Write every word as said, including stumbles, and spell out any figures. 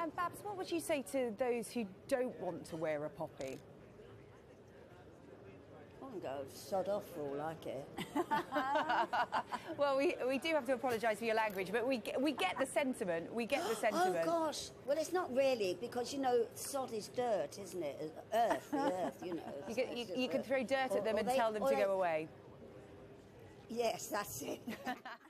And Babs, what would you say to those who don't want to wear a poppy? I can go sod off for all I care. Well, we, we do have to apologise for your language, but we, we get the sentiment. We get the sentiment. Oh, gosh. Well, it's not really, because, you know, sod is dirt, isn't it? Earth, the earth, you know. You, can, you, you can throw dirt at them or, or and they, tell them to they, go away. Yes, that's it.